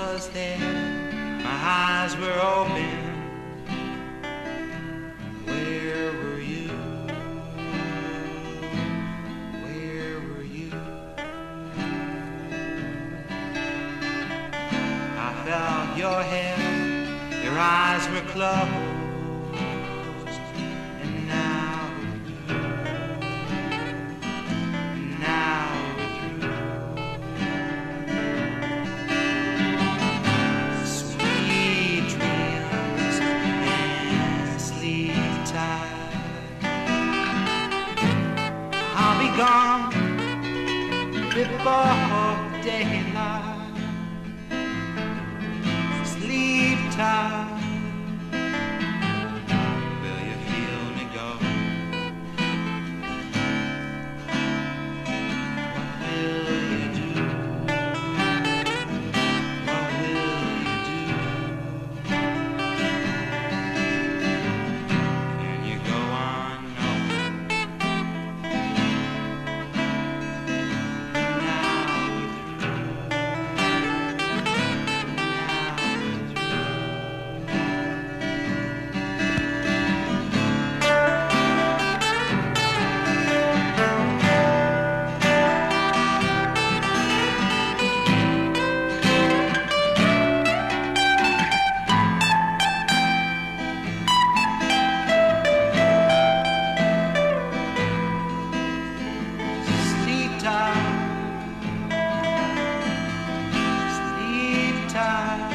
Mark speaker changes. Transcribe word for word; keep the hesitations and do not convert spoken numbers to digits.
Speaker 1: was there, my eyes were open. Where were you? Where were you? I felt your hair, your eyes were closed. I'll be gone before daylight. Sleep tight. Will you feel me go? What will you do? What will you do? Can you go on? Sleep tight.